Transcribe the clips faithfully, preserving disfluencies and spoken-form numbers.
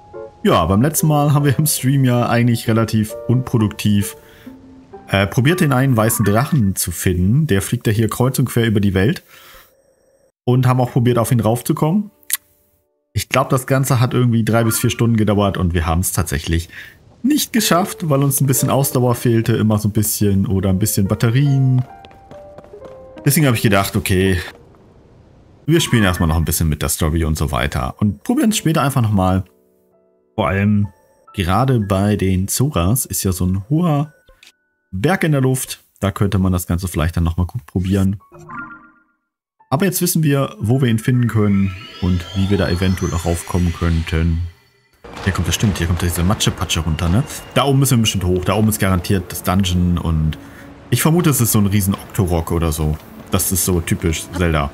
Ja, beim letzten Mal haben wir im Stream ja eigentlich relativ unproduktiv äh, probiert, den einen weißen Drachen zu finden. Der fliegt ja hier kreuz und quer über die Welt. Und haben auch probiert, auf ihn raufzukommen. Ich glaube, das Ganze hat irgendwie drei bis vier Stunden gedauert und wir haben es tatsächlich nicht geschafft, weil uns ein bisschen Ausdauer fehlte, immer so ein bisschen, oder ein bisschen Batterien. Deswegen habe ich gedacht, okay, wir spielen erstmal noch ein bisschen mit der Story und so weiter und probieren es später einfach nochmal. Vor allem gerade bei den Zoras ist ja so ein hoher Berg in der Luft. Da könnte man das Ganze vielleicht dann nochmal gut probieren. Aber jetzt wissen wir, wo wir ihn finden können und wie wir da eventuell auch raufkommen könnten. Hier kommt das, stimmt, hier kommt diese Matsche-Patsche runter, ne? Da oben müssen wir bestimmt hoch. Da oben ist garantiert das Dungeon und ich vermute, es ist so ein riesen Octorok oder so. Das ist so typisch Zelda.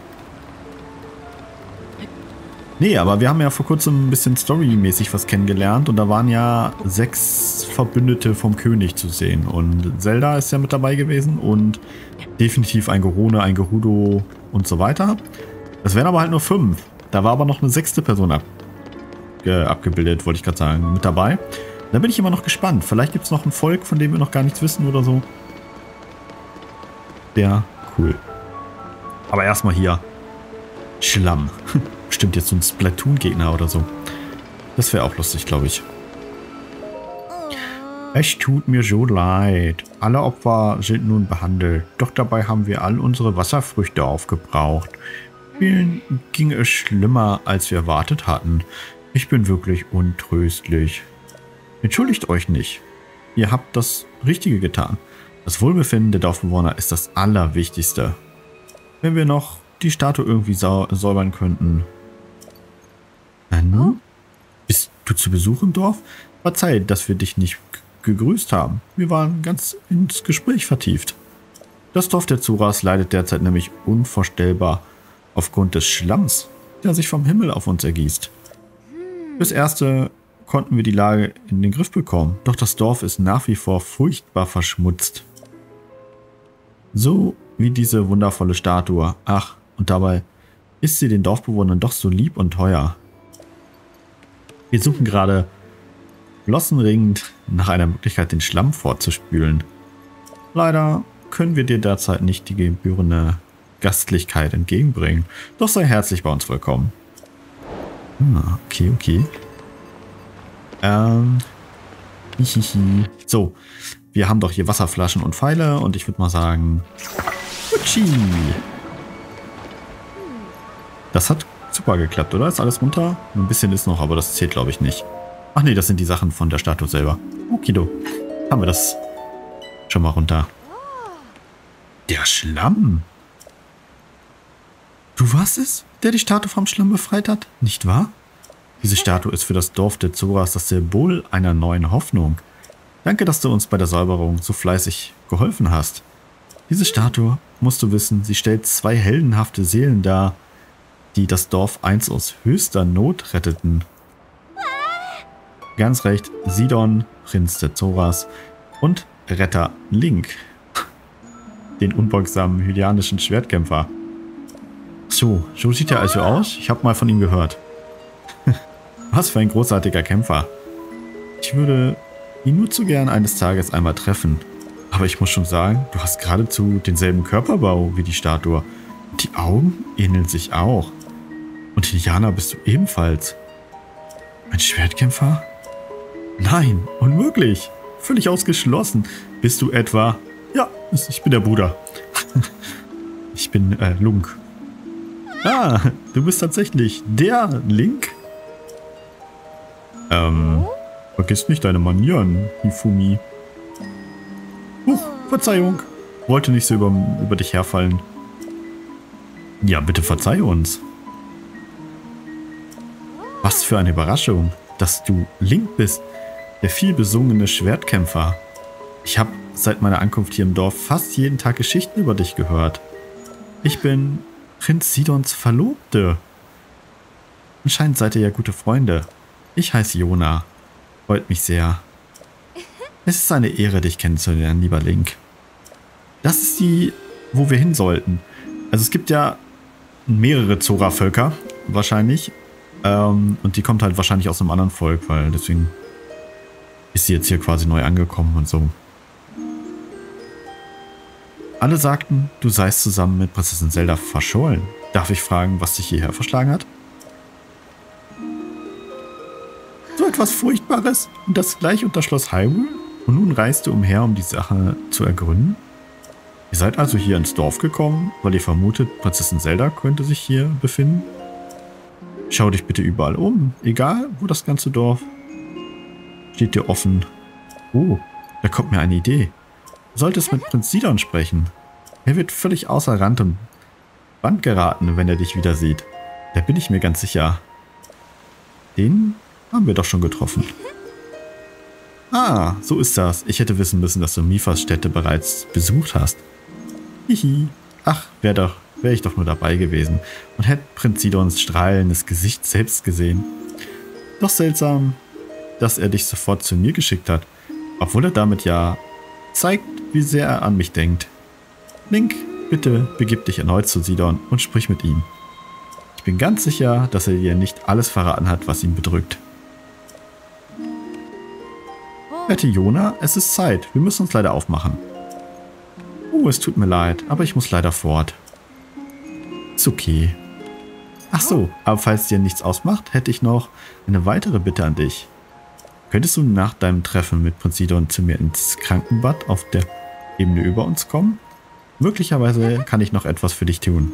Nee, aber wir haben ja vor kurzem ein bisschen storymäßig was kennengelernt und da waren ja sechs Verbündete vom König zu sehen und Zelda ist ja mit dabei gewesen und definitiv ein Gerone, ein Gerudo und so weiter. Das wären aber halt nur fünf. Da war aber noch eine sechste Person ab, äh, abgebildet, wollte ich gerade sagen, mit dabei. Da bin ich immer noch gespannt. Vielleicht gibt es noch ein Volk, von dem wir noch gar nichts wissen oder so. Ja, cool. Aber erstmal hier Schlamm. Bestimmt jetzt so ein Splatoon-Gegner oder so. Das wäre auch lustig, glaube ich. Es tut mir so leid. Alle Opfer sind nun behandelt. Doch dabei haben wir all unsere Wasserfrüchte aufgebraucht. Vielen ging es schlimmer, als wir erwartet hatten. Ich bin wirklich untröstlich. Entschuldigt euch nicht. Ihr habt das Richtige getan. Das Wohlbefinden der Dorfbewohner ist das Allerwichtigste. Wenn wir noch die Statue irgendwie sau säubern könnten. Nanu? Bist du zu Besuch im Dorf? Verzeih, dass wir dich nicht gegrüßt haben. Wir waren ganz ins Gespräch vertieft. Das Dorf der Zoras leidet derzeit nämlich unvorstellbar aufgrund des Schlamms, der sich vom Himmel auf uns ergießt. Fürs Erste konnten wir die Lage in den Griff bekommen, doch das Dorf ist nach wie vor furchtbar verschmutzt. So wie diese wundervolle Statue. Ach, und dabei ist sie den Dorfbewohnern doch so lieb und teuer. Wir suchen gerade flossenringend nach einer Möglichkeit, den Schlamm fortzuspülen. Leider können wir dir derzeit nicht die gebührende Gastlichkeit entgegenbringen. Doch sei herzlich bei uns willkommen. Ah, okay, okay. Ähm. Hihihi. So, wir haben doch hier Wasserflaschen und Pfeile und ich würde mal sagen... Utschi! Das hat super geklappt, oder? Ist alles runter? Ein bisschen ist noch, aber das zählt, glaube ich, nicht. Ach nee, das sind die Sachen von der Statue selber. Okido. Haben wir das schon mal runter. Der Schlamm. Du warst es, der die Statue vom Schlamm befreit hat, nicht wahr? Diese Statue ist für das Dorf der Zoras das Symbol einer neuen Hoffnung. Danke, dass du uns bei der Säuberung so fleißig geholfen hast. Diese Statue, musst du wissen, sie stellt zwei heldenhafte Seelen dar, die das Dorf einst aus höchster Not retteten. Ganz recht, Sidon, Prinz der Zoras, und Retter Link, den unbeugsamen hylianischen Schwertkämpfer. So, so sieht er also aus. Ich habe mal von ihm gehört. Was für ein großartiger Kämpfer. Ich würde ihn nur zu gern eines Tages einmal treffen. Aber ich muss schon sagen, du hast geradezu denselben Körperbau wie die Statue. Die Augen ähneln sich auch. Und Hylianer bist du ebenfalls. Ein Schwertkämpfer? Nein, unmöglich. Völlig ausgeschlossen. Bist du etwa... Ja, ich bin der Bruder. Ich bin äh, Lunk. Ah, du bist tatsächlich der Link? Ähm, vergiss nicht deine Manieren, Hifumi. Huch, Verzeihung. Wollte nicht so über, über dich herfallen. Ja, bitte verzeih uns. Was für eine Überraschung, dass du Link bist, der vielbesungene Schwertkämpfer. Ich habe seit meiner Ankunft hier im Dorf fast jeden Tag Geschichten über dich gehört. Ich bin Prinz Sidons Verlobte. Anscheinend seid ihr ja gute Freunde. Ich heiße Jona. Freut mich sehr. Es ist eine Ehre, dich kennenzulernen, lieber Link. Das ist die, wo wir hin sollten. Also es gibt ja mehrere Zora-Völker, wahrscheinlich. Ähm, und die kommt halt wahrscheinlich aus einem anderen Volk, weil deswegen ist sie jetzt hier quasi neu angekommen und so. Alle sagten, du seist zusammen mit Prinzessin Zelda verschollen. Darf ich fragen, was dich hierher verschlagen hat? So etwas Furchtbares und das gleich unter Schloss Hyrule? Und nun reist du umher, um die Sache zu ergründen? Ihr seid also hier ins Dorf gekommen, weil ihr vermutet, Prinzessin Zelda könnte sich hier befinden? Schau dich bitte überall um, egal wo das ganze Dorf steht dir offen. Oh, da kommt mir eine Idee. Du solltest mit Prinz Sidon sprechen. Er wird völlig außer Rand und Band geraten, wenn er dich wieder sieht. Da bin ich mir ganz sicher. Den haben wir doch schon getroffen. Ah, so ist das. Ich hätte wissen müssen, dass du Mifas Stätte bereits besucht hast. Hihi. Ach, wäre doch, wäre ich doch nur dabei gewesen und hätte Prinz Sidons strahlendes Gesicht selbst gesehen. Doch seltsam, dass er dich sofort zu mir geschickt hat, obwohl er damit ja zeigt, wie sehr er an mich denkt. Link, bitte begib dich erneut zu Sidon und sprich mit ihm. Ich bin ganz sicher, dass er dir nicht alles verraten hat, was ihn bedrückt. Werte Jona, es ist Zeit. Wir müssen uns leider aufmachen. Oh, es tut mir leid, aber ich muss leider fort. Ist okay. Ach so, aber falls dir nichts ausmacht, hätte ich noch eine weitere Bitte an dich. Könntest du nach deinem Treffen mit Prinz Sidon zu mir ins Krankenbad auf der Ebene über uns kommen? Möglicherweise kann ich noch etwas für dich tun.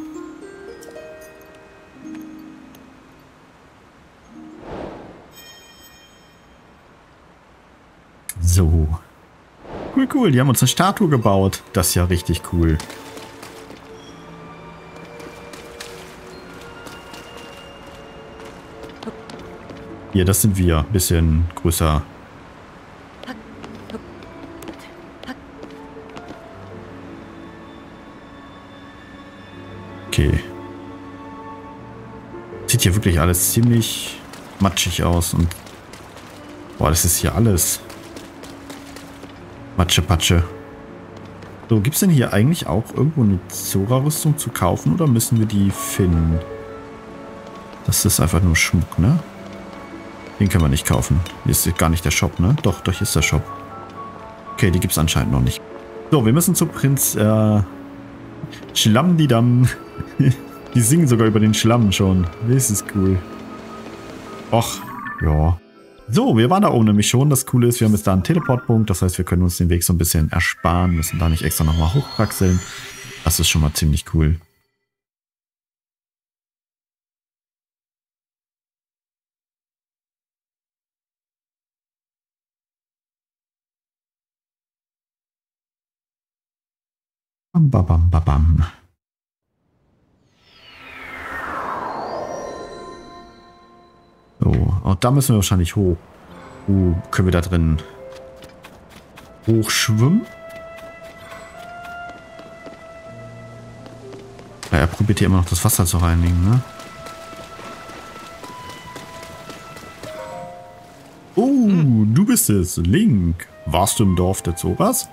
So. Cool, cool. Die haben uns eine Statue gebaut. Das ist ja richtig cool. Hier, das sind wir. Bisschen größer. Okay. Sieht hier wirklich alles ziemlich matschig aus. Und boah, das ist hier alles Matsche-Patsche. So, gibt es denn hier eigentlich auch irgendwo eine Zora-Rüstung zu kaufen oder müssen wir die finden? Das ist einfach nur Schmuck, ne? Den können wir nicht kaufen. Hier ist gar nicht der Shop, ne? Doch, doch, hier ist der Shop. Okay, die gibt es anscheinend noch nicht. So, wir müssen zu Prinz äh, Schlammdidam. Die singen sogar über den Schlamm schon. Das ist cool. Och, ja. So, wir waren da oben nämlich schon. Das Coole ist, wir haben jetzt da einen Teleportpunkt. Das heißt, wir können uns den Weg so ein bisschen ersparen. Müssen da nicht extra nochmal hochpraxeln. Das ist schon mal ziemlich cool. Bam, bam, bam, bam, bam. So, und da müssen wir wahrscheinlich hoch. Uh, können wir da drin hochschwimmen? Ja, er probiert hier immer noch das Wasser zu reinigen, ne? Oh, du bist es, Link. Warst du im Dorf der Zoras?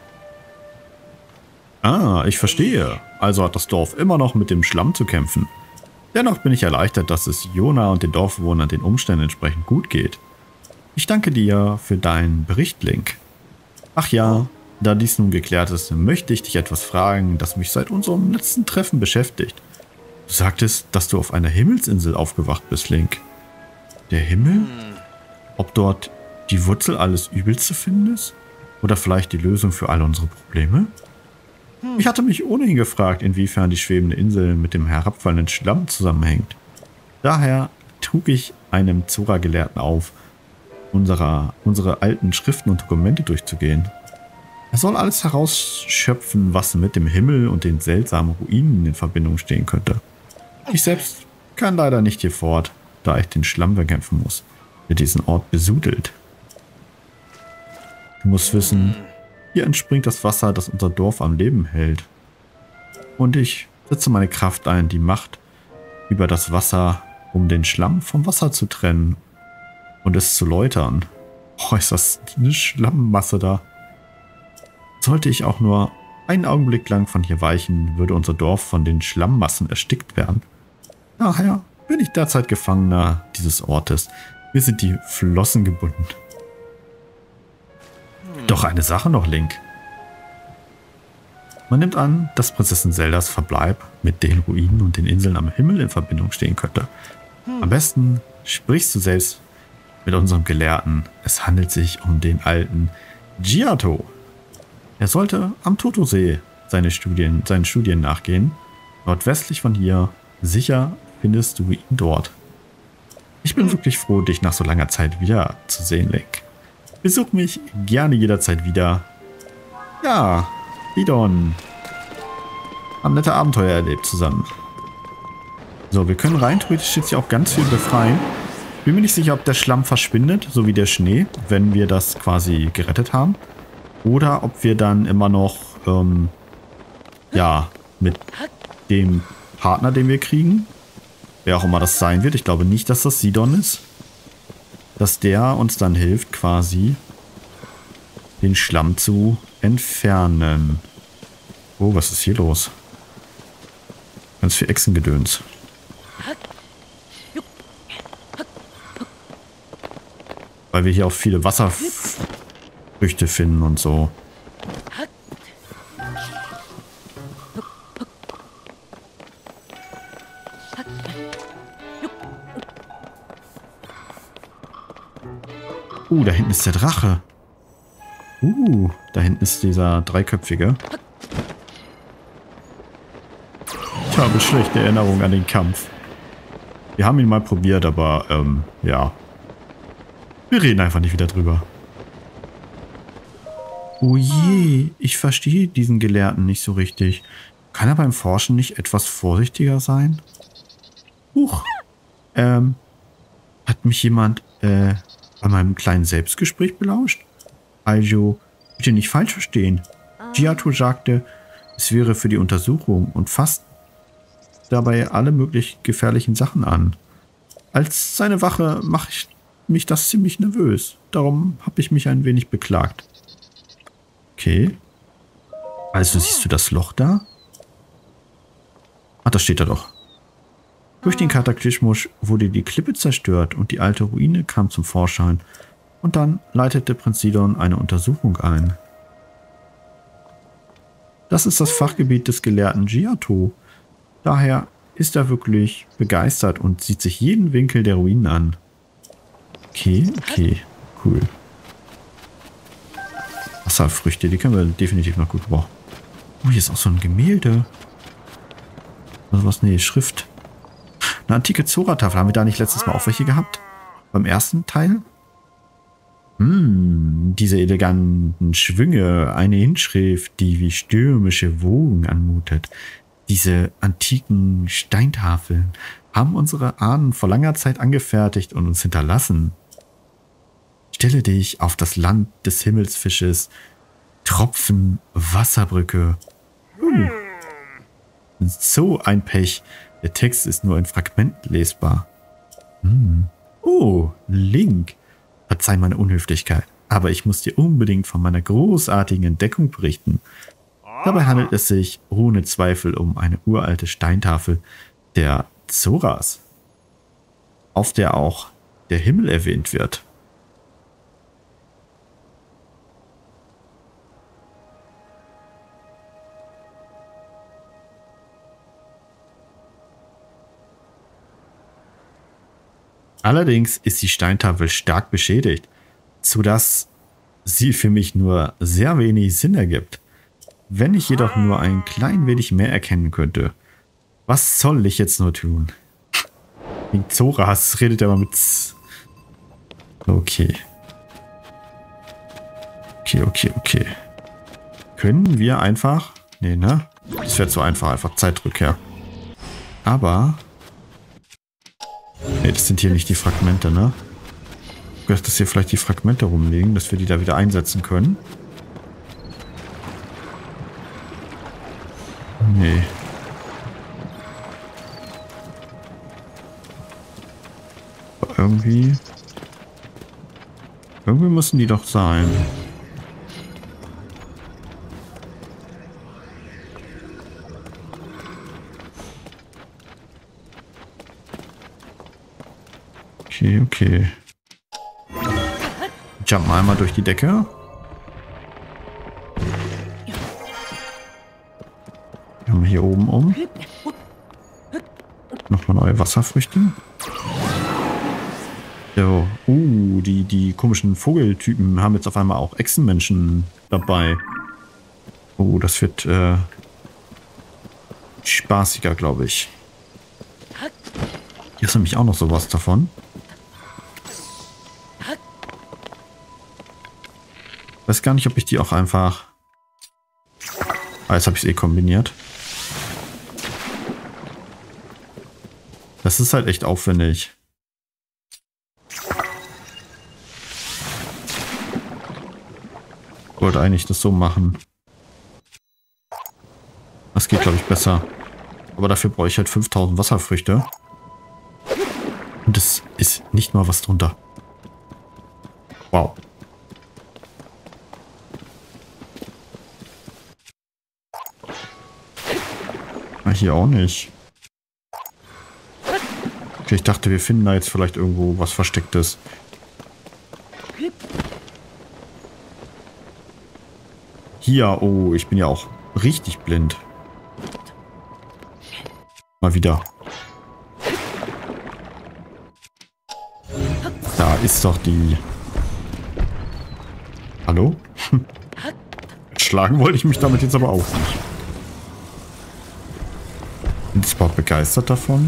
Ah, ich verstehe. Also hat das Dorf immer noch mit dem Schlamm zu kämpfen. Dennoch bin ich erleichtert, dass es Jona und den Dorfbewohnern den Umständen entsprechend gut geht. Ich danke dir für deinen Bericht, Link. Ach ja, da dies nun geklärt ist, möchte ich dich etwas fragen, das mich seit unserem letzten Treffen beschäftigt. Du sagtest, dass du auf einer Himmelsinsel aufgewacht bist, Link. Der Himmel? Ob dort die Wurzel alles Übels zu finden ist? Oder vielleicht die Lösung für alle unsere Probleme? Ich hatte mich ohnehin gefragt, inwiefern die schwebende Insel mit dem herabfallenden Schlamm zusammenhängt. Daher trug ich einem Zora-Gelehrten auf, unserer, unsere alten Schriften und Dokumente durchzugehen. Er soll alles herausschöpfen, was mit dem Himmel und den seltsamen Ruinen in Verbindung stehen könnte. Ich selbst kann leider nicht hier fort, da ich den Schlamm bekämpfen muss, der diesen Ort besudelt. Du musst wissen, hier entspringt das Wasser, das unser Dorf am Leben hält. Und ich setze meine Kraft ein, die Macht über das Wasser, um den Schlamm vom Wasser zu trennen und es zu läutern. Oh, ist das eine Schlammmasse da. Sollte ich auch nur einen Augenblick lang von hier weichen, würde unser Dorf von den Schlammmassen erstickt werden. Daher bin ich derzeit Gefangener dieses Ortes. Mir sind die Flossen gebunden. Doch eine Sache noch, Link. Man nimmt an, dass Prinzessin Zeldas Verbleib mit den Ruinen und den Inseln am Himmel in Verbindung stehen könnte. Am besten sprichst du selbst mit unserem Gelehrten. Es handelt sich um den alten Giotto. Er sollte am Totosee seine Studien, seinen Studien nachgehen. Nordwestlich von hier. Sicher findest du ihn dort. Ich bin wirklich froh, dich nach so langer Zeit wieder zu sehen, Link. Besuch mich gerne jederzeit wieder. Ja, Sidon. Haben nette Abenteuer erlebt zusammen. So, wir können rein theoretisch jetzt hier auch ganz viel befreien. Bin mir nicht sicher, ob der Schlamm verschwindet, so wie der Schnee, wenn wir das quasi gerettet haben. Oder ob wir dann immer noch, ähm, ja, mit dem Partner, den wir kriegen, wer auch immer das sein wird, ich glaube nicht, dass das Sidon ist, dass der uns dann hilft, quasi den Schlamm zu entfernen. Oh, was ist hier los? Ganz viel Echsengedöns. Weil wir hier auch viele Wasserfrüchte finden und so. Uh, da hinten ist der Drache. Uh, da hinten ist dieser dreiköpfige. Ich habe schlechte Erinnerungen an den Kampf. Wir haben ihn mal probiert, aber, ähm, ja. Wir reden einfach nicht wieder drüber. Oh je, ich verstehe diesen Gelehrten nicht so richtig. Kann er beim Forschen nicht etwas vorsichtiger sein? Huch. Ähm, hat mich jemand, äh, bei meinem kleinen Selbstgespräch belauscht? Also, bitte nicht falsch verstehen. Giotto sagte, es wäre für die Untersuchung und fasst dabei alle möglich gefährlichen Sachen an. Als seine Wache mache ich mich das ziemlich nervös. Darum habe ich mich ein wenig beklagt. Okay. Also siehst du das Loch da? Ach, das steht da doch. Durch den Kataklysmus wurde die Klippe zerstört und die alte Ruine kam zum Vorschein. Und dann leitete Prinz Sidon eine Untersuchung ein. Das ist das Fachgebiet des Gelehrten Giotto. Daher ist er wirklich begeistert und sieht sich jeden Winkel der Ruinen an. Okay, okay, cool. Wasserfrüchte, die können wir definitiv noch gut brauchen. Oh, hier ist auch so ein Gemälde. Also was? Nee, Schrift. Eine antike Zora-Tafel. Haben wir da nicht letztes Mal auch welche gehabt? Beim ersten Teil? Hm, diese eleganten Schwünge. Eine Inschrift, die wie stürmische Wogen anmutet. Diese antiken Steintafeln haben unsere Ahnen vor langer Zeit angefertigt und uns hinterlassen. Stelle dich auf das Land des Himmelsfisches. Tropfen, Wasserbrücke. Uh. So ein Pech. Der Text ist nur in Fragmenten lesbar. Hm. Oh, Link. Verzeih meine Unhöflichkeit, aber ich muss dir unbedingt von meiner großartigen Entdeckung berichten. Dabei handelt es sich ohne Zweifel um eine uralte Steintafel der Zoras, auf der auch der Himmel erwähnt wird. Allerdings ist die Steintafel stark beschädigt, sodass sie für mich nur sehr wenig Sinn ergibt. Wenn ich jedoch nur ein klein wenig mehr erkennen könnte, was soll ich jetzt nur tun? Wegen Zoras redet er mal mit... Z okay. Okay, okay, okay. Können wir einfach... Nee, ne? Das wäre zu einfach, einfach Zeitrückkehr. Aber... Nee, das sind hier nicht die Fragmente, ne? Ich dachte, dass hier vielleicht die Fragmente rumliegen, dass wir die da wieder einsetzen können. Nee. Aber irgendwie... Irgendwie müssen die doch sein. Okay, okay. Jumpen einmal durch die Decke. Haben wir hier oben um. Nochmal neue Wasserfrüchte. So. Uh, die, die komischen Vogeltypen haben jetzt auf einmal auch Echsenmenschen dabei. Oh, das wird äh, spaßiger, glaube ich. Hier ist nämlich auch noch sowas davon. Weiß gar nicht, ob ich die auch einfach... Ah, jetzt habe ich es eh kombiniert. Das ist halt echt aufwendig. Ich wollte eigentlich das so machen. Das geht, glaube ich, besser. Aber dafür brauche ich halt fünftausend Wasserfrüchte. Und das ist nicht mal was drunter. Wow. Hier auch nicht. Okay, ich dachte, wir finden da jetzt vielleicht irgendwo was Verstecktes. Hier, oh, ich bin ja auch richtig blind. Mal wieder. Da ist doch die... Hallo? Schlagen wollte ich mich damit jetzt aber auch nicht. Bin ich überhaupt begeistert davon?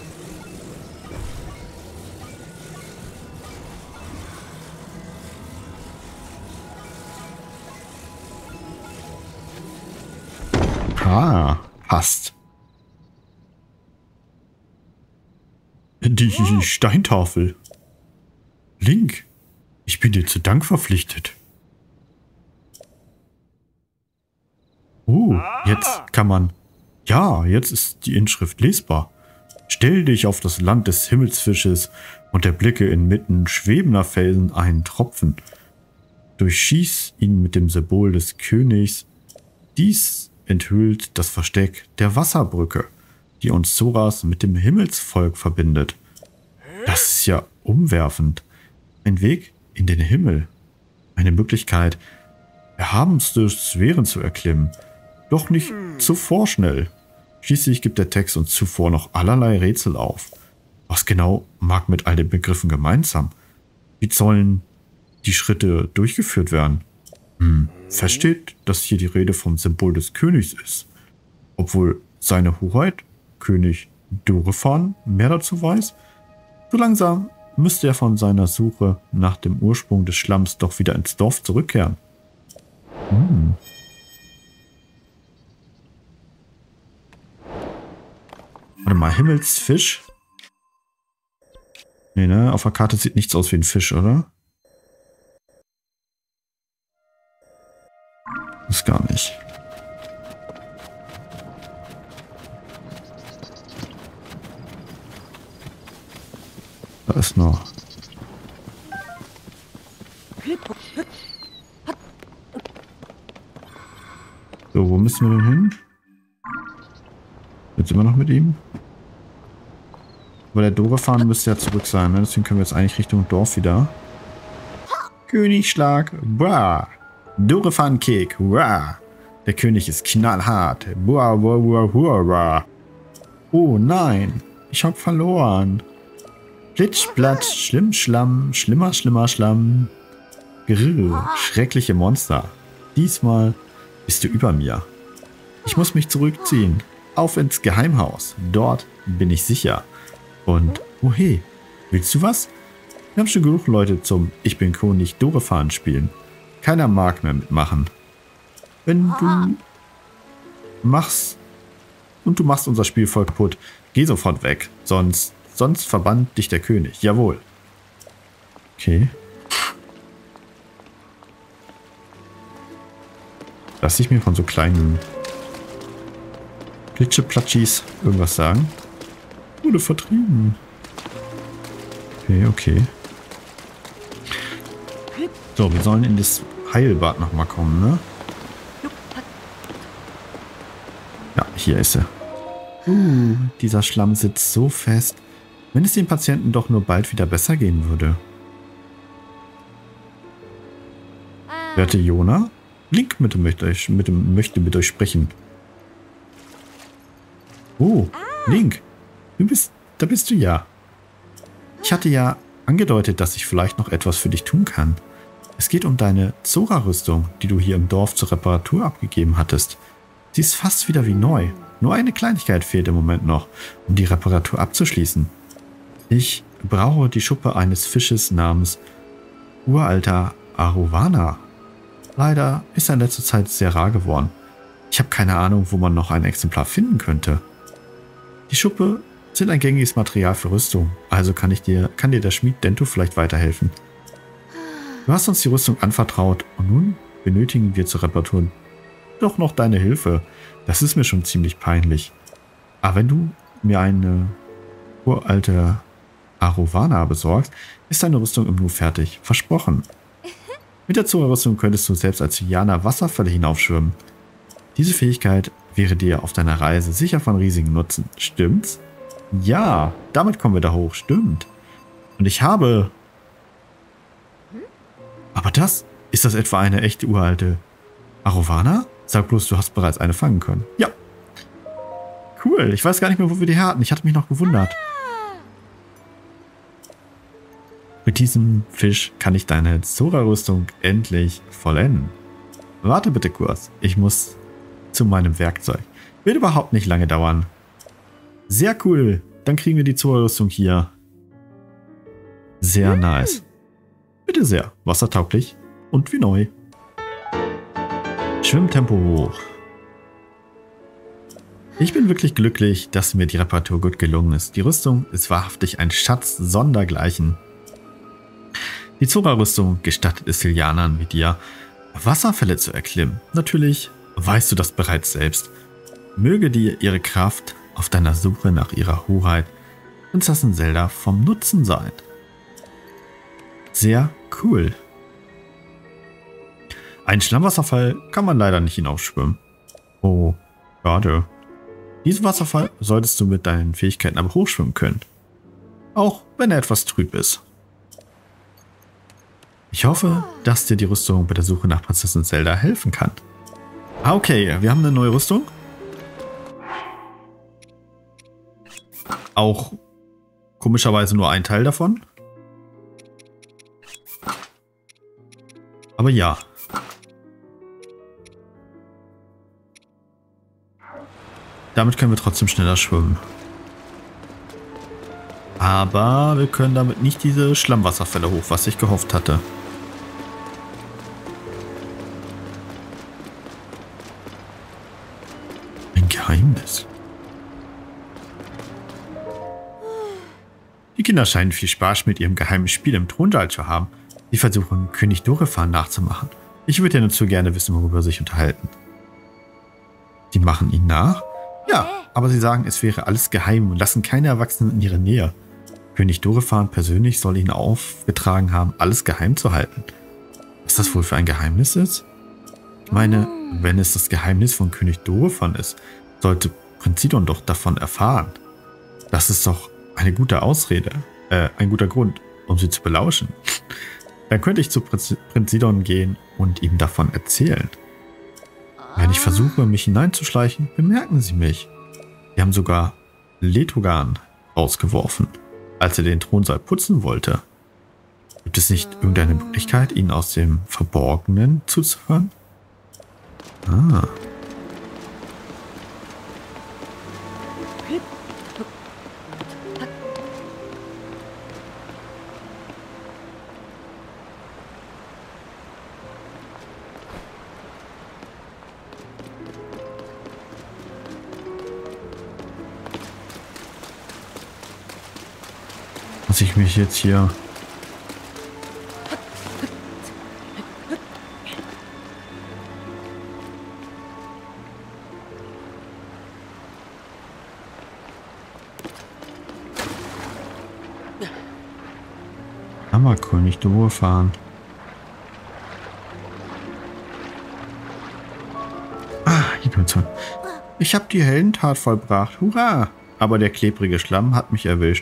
Ah, passt. Die Steintafel. Link, ich bin dir zu Dank verpflichtet. Oh, jetzt kann man... Ja, jetzt ist die Inschrift lesbar. Stell dich auf das Land des Himmelsfisches und erblicke inmitten schwebender Felsen einen Tropfen. Durchschieß ihn mit dem Symbol des Königs. Dies enthüllt das Versteck der Wasserbrücke, die uns Zoras mit dem Himmelsvolk verbindet. Das ist ja umwerfend. Ein Weg in den Himmel. Eine Möglichkeit, erhabenste Sphären zu erklimmen. Doch nicht zu vorschnell. Schließlich gibt der Text uns zuvor noch allerlei Rätsel auf. Was genau mag mit all den Begriffen gemeinsam? Wie sollen die Schritte durchgeführt werden? Hm, fest steht, dass hier die Rede vom Symbol des Königs ist. Obwohl seine Hoheit, König Dorephan, mehr dazu weiß. So langsam müsste er von seiner Suche nach dem Ursprung des Schlamms doch wieder ins Dorf zurückkehren. Hm. Warte mal, Himmelsfisch? Nee, ne? Auf der Karte sieht nichts aus wie ein Fisch, oder? Das gar nicht. Da ist noch. So, wo müssen wir denn hin? Jetzt immer noch mit ihm? Aber der Dorephan müsste ja zurück sein, ne? Deswegen können wir jetzt eigentlich Richtung Dorf wieder. Königsschlag. Bra. Dorephan-Kick. Bra. Der König ist knallhart. Bra, bra, bra, bra, bra. Oh nein. Ich hab verloren. Plitsch, platsch, schlimm, schlamm, schlimmer, schlimmer, schlamm. Grrr, schreckliche Monster. Diesmal bist du über mir. Ich muss mich zurückziehen. Auf ins Geheimhaus. Dort bin ich sicher. Und, oh hey, willst du was? Wir haben schon genug Leute zum Ich bin König Dorephan spielen. Keiner mag mehr mitmachen. Wenn du machst und du machst unser Spiel voll kaputt, geh sofort weg. Sonst, sonst verbannt dich der König. Jawohl. Okay. Lass ich mir von so kleinen Glitscheplatschis irgendwas sagen? Wurde vertrieben. Okay, okay. So, wir sollen in das Heilbad nochmal kommen, ne? Ja, hier ist er. Uh, dieser Schlamm sitzt so fest. Wenn es dem Patienten doch nur bald wieder besser gehen würde. Werte Jona, Link mit, möchte, mit, möchte mit euch sprechen. Oh, Link, du bist, da bist du ja. Ich hatte ja angedeutet, dass ich vielleicht noch etwas für dich tun kann. Es geht um deine Zora-Rüstung, die du hier im Dorf zur Reparatur abgegeben hattest. Sie ist fast wieder wie neu. Nur eine Kleinigkeit fehlt im Moment noch, um die Reparatur abzuschließen. Ich brauche die Schuppe eines Fisches namens Uralter Arowana. Leider ist er in letzter Zeit sehr rar geworden. Ich habe keine Ahnung, wo man noch ein Exemplar finden könnte. Die Schuppe sind ein gängiges Material für Rüstung, also kann, ich dir, kann dir der Schmied Dento vielleicht weiterhelfen. Du hast uns die Rüstung anvertraut und nun benötigen wir zur Reparatur doch noch deine Hilfe. Das ist mir schon ziemlich peinlich. Aber wenn du mir eine uralte Arowana besorgst, ist deine Rüstung im Nu fertig. Versprochen. Mit der Zora-Rüstung könntest du selbst als Hylianer Wasserfälle hinaufschwimmen. Diese Fähigkeit wäre dir auf deiner Reise sicher von riesigem Nutzen. Stimmt's? Ja, damit kommen wir da hoch. Stimmt. Und ich habe... Aber das? Ist das etwa eine echte uralte Arowana? Sag bloß, du hast bereits eine fangen können. Ja. Cool. Ich weiß gar nicht mehr, wo wir die her hatten. Ich hatte mich noch gewundert. Mit diesem Fisch kann ich deine Zora-Rüstung endlich vollenden. Warte bitte kurz. Ich muss zu meinem Werkzeug. Wird überhaupt nicht lange dauern. Sehr cool. Dann kriegen wir die Zora-Rüstung hier. Sehr nice. Bitte sehr. Wassertauglich und wie neu. Schwimmtempo hoch. Ich bin wirklich glücklich, dass mir die Reparatur gut gelungen ist. Die Rüstung ist wahrhaftig ein Schatz sondergleichen. Die Zora-Rüstung gestattet es Hylianern wie dir, Wasserfälle zu erklimmen. Natürlich weißt du das bereits selbst. Möge dir ihre Kraft auf deiner Suche nach ihrer Hoheit, Prinzessin Zelda, vom Nutzen sein. Sehr cool. Einen Schlammwasserfall kann man leider nicht hinaufschwimmen. Oh, schade. Diesen Wasserfall solltest du mit deinen Fähigkeiten aber hochschwimmen können. Auch wenn er etwas trüb ist. Ich hoffe, dass dir die Rüstung bei der Suche nach Prinzessin Zelda helfen kann. Ah, okay, wir haben eine neue Rüstung. Auch komischerweise nur ein Teil davon. Aber ja. Damit können wir trotzdem schneller schwimmen. Aber wir können damit nicht diese Schlammwasserfälle hoch, was ich gehofft hatte. Ein Geheimnis. Die Kinder scheinen viel Spaß mit ihrem geheimen Spiel im Thronsaal zu haben. Sie versuchen, König Dorephan nachzumachen. Ich würde ja dazu gerne wissen, worüber sie sich unterhalten. Sie machen ihn nach? Ja, aber sie sagen, es wäre alles geheim und lassen keine Erwachsenen in ihre Nähe. König Dorephan persönlich soll ihnen aufgetragen haben, alles geheim zu halten. Was das wohl für ein Geheimnis ist? Ich meine, wenn es das Geheimnis von König Dorephan ist, sollte Prinz Sidon doch davon erfahren. Das ist doch eine gute Ausrede, äh, ein guter Grund, um sie zu belauschen. Dann könnte ich zu Prinz, Prinz Sidon gehen und ihm davon erzählen. Wenn ich versuche, mich hineinzuschleichen, bemerken sie mich. Sie haben sogar Letogan rausgeworfen, als er den Thronsaal putzen wollte. Gibt es nicht irgendeine Möglichkeit, ihnen aus dem Verborgenen zuzuhören? Ah. Muss ich mich jetzt hier... Hammerkönig Dorephan. Ah, Hibelzahn. Ich habe die Heldentat vollbracht. Hurra! Aber der klebrige Schlamm hat mich erwischt.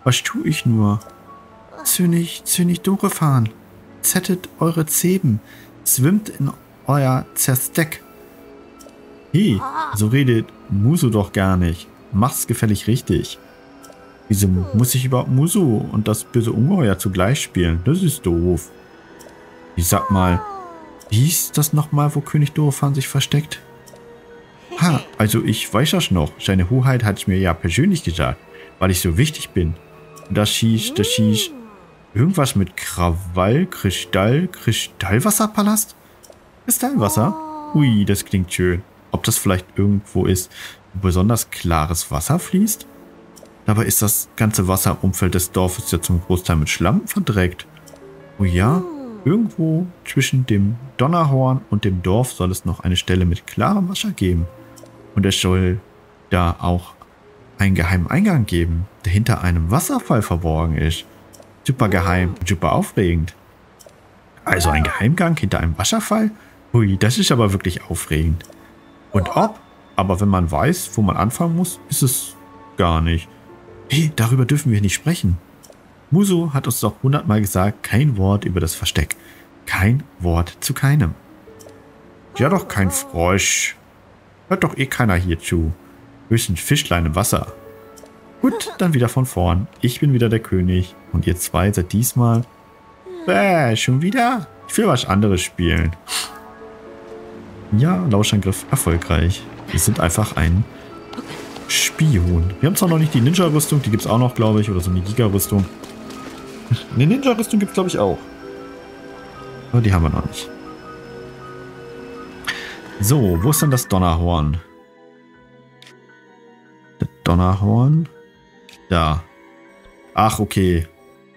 Was tue ich nur? Zynig, Zynig Dorefan. Zettet eure Zeben. Schwimmt in euer Zersteck. Hey, so redet Musu doch gar nicht. Mach's gefällig richtig. Wieso muss ich überhaupt Musu und das böse Ungeheuer zugleich spielen? Das ist doof. Ich sag mal, wie ist das nochmal, wo König Dorefan sich versteckt? Ha, also ich weiß das noch. Seine Hoheit hat es mir ja persönlich gesagt, weil ich so wichtig bin. Und das hieß, das hieß irgendwas mit Krawall, Kristall, Kristallwasserpalast? Kristallwasser? Ui, das klingt schön. Ob das vielleicht irgendwo ist, wo besonders klares Wasser fließt? Dabei ist das ganze Wasserumfeld des Dorfes ja zum Großteil mit Schlamm verdreckt. Oh ja, irgendwo zwischen dem Donnerhorn und dem Dorf soll es noch eine Stelle mit klarem Wasser geben. Und es soll da auch einen geheimen Eingang geben, der hinter einem Wasserfall verborgen ist. Super geheim und super aufregend. Also ein Geheimgang hinter einem Wasserfall? Ui, das ist aber wirklich aufregend. Und ob, aber wenn man weiß, wo man anfangen muss, ist es gar nicht. Hey, darüber dürfen wir nicht sprechen. Musu hat uns doch hundertmal gesagt, kein Wort über das Versteck. Kein Wort zu keinem. Ja doch, kein Frosch. Hört doch eh keiner hier zu. Höchstens Fischlein im Wasser. Gut, dann wieder von vorn. Ich bin wieder der König. Und ihr zwei seid diesmal... Bäh, schon wieder? Ich will was anderes spielen. Ja, Lauschangriff erfolgreich. Wir sind einfach ein... Spion. Wir haben zwar noch nicht die Ninja-Rüstung, die gibt es auch noch, glaube ich, oder so eine Giga-Rüstung. Eine Ninja-Rüstung gibt es, glaube ich, auch. Aber die haben wir noch nicht. So, wo ist denn das Donnerhorn? Das Donnerhorn? Da. Ach, okay.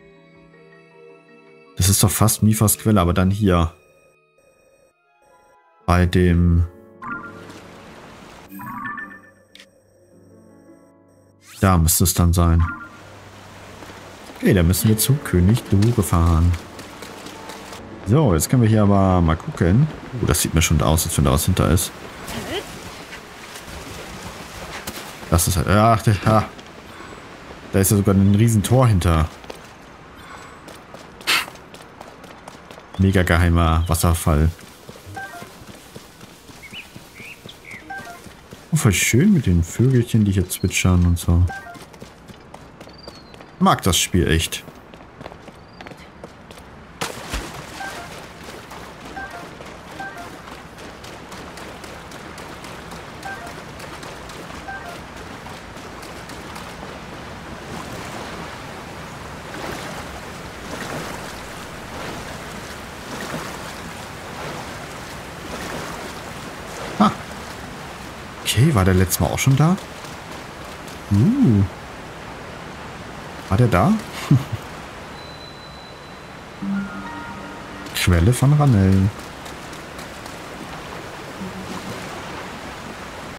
Das ist doch fast Mifas Quelle, aber dann hier. Bei dem... Da müsste es dann sein. Okay, da müssen wir zu König Dorefan. So, jetzt können wir hier aber mal gucken. Oh, das sieht mir schon aus, als wenn da was hinter ist. Das ist halt... Ach, ja. Da ist ja sogar ein riesen Tor hinter. Mega geheimer Wasserfall. Oh, voll schön mit den Vögelchen, die hier zwitschern und so. Mag das Spiel echt. Ha. Okay, war der letztes Mal auch schon da? Uh. War der da? Quelle von Ranell.